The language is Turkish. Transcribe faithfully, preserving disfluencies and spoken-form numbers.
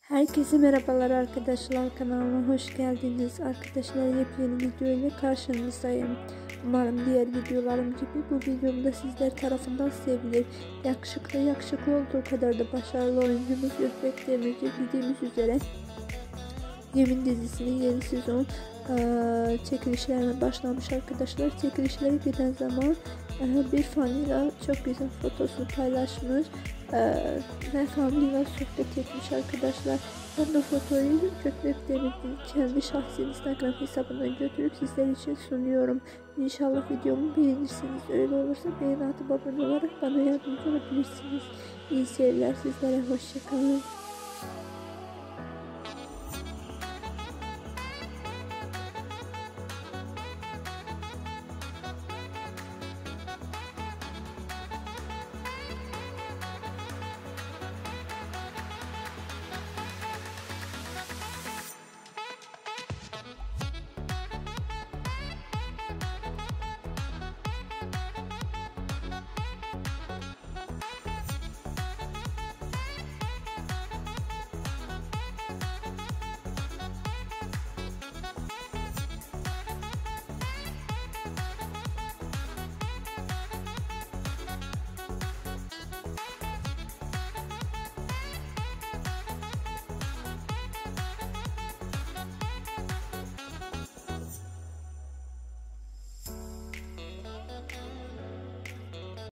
Herkese merhabalar arkadaşlar, kanalıma hoş geldiniz. Arkadaşlar, yepyeni video ile karşınızdayım. Umarım diğer videolarım gibi bu videomda sizler tarafından sevilir. Yakışıklı yakışıklı olduğu kadar da başarılı oyuncumuz Gökbek Demirci bildiğimiz üzere Yemin dizisinin yeni sezon e, çekilişlerine başlamış arkadaşlar. Çekilişlere giden zaman e, bir fanıyla çok güzel fotosunu paylaşmış e, ve fanıyla sohbet etmiş arkadaşlar. Ben de fotoğrafı Gökbek Demirci'nin kendi şahsi Instagram hesabından götürüp sizler için sunuyorum. İnşallah videomu beğenirsiniz. Öyle olursa beğeni atıp abone olarak bana yardımcı olabilirsiniz. İyi seyirler sizlere. Hoşçakalın.